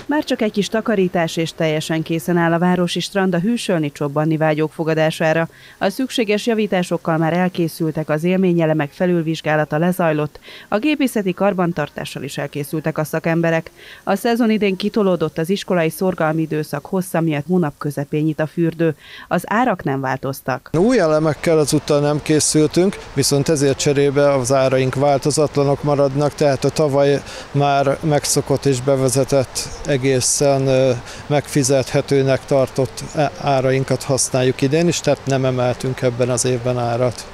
Már csak egy kis takarítás és teljesen készen áll a városi strand a hűsölni csobbanni vágyók fogadására. A szükséges javításokkal már elkészültek, az élményelemek felülvizsgálata lezajlott, a gépészeti karbantartással is elkészültek a szakemberek. A szezon idén kitolódott, az iskolai szorgalmi időszak hossza miatt hónap közepén nyit a fürdő. Az árak nem változtak. Új elemekkel ezúttal nem készültünk, viszont ezért cserébe az áraink változatlanok maradnak, tehát a tavaly már megszokott és bevezetett egészen megfizethetőnek tartott árainkat használjuk idén is, tehát nem emeltünk ebben az évben árat.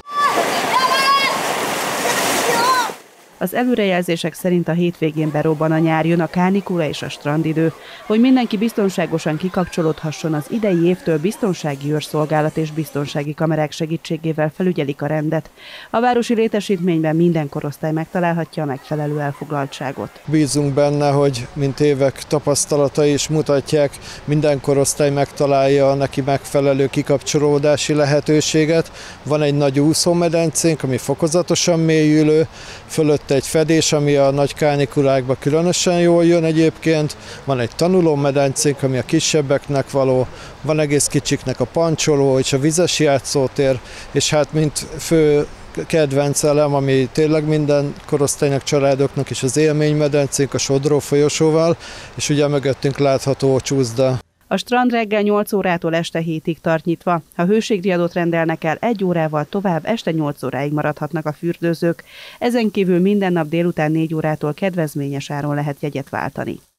Az előrejelzések szerint a hétvégén berobban a nyár, jön a kánikula és a strandidő. Hogy mindenki biztonságosan kikapcsolódhasson, az idei évtől biztonsági őrszolgálat és biztonsági kamerák segítségével felügyelik a rendet. A városi létesítményben minden korosztály megtalálhatja a megfelelő elfoglaltságot. Bízunk benne, hogy mint évek tapasztalatai is mutatják, minden korosztály megtalálja a neki megfelelő kikapcsolódási lehetőséget. Van egy nagy úszómedencénk, ami fokozatosan mélyülő, fölött egy fedés, ami a nagy kánikulákban különösen jól jön egyébként, van egy tanulómedencénk, ami a kisebbeknek való, van egész kicsiknek a pancsoló és a vizes játszótér, és hát mint fő kedvenc elem, ami tényleg minden korosztálynak, családoknak is az élménymedencénk a sodró folyosóval, és ugye mögöttünk látható csúszda. A strand reggel 8 órától este 7-ig tart nyitva. Ha hőségdíjadót rendelnek el, 1 órával tovább este 8 óráig maradhatnak a fürdőzők. Ezen kívül minden nap délután 4 órától kedvezményes áron lehet jegyet váltani.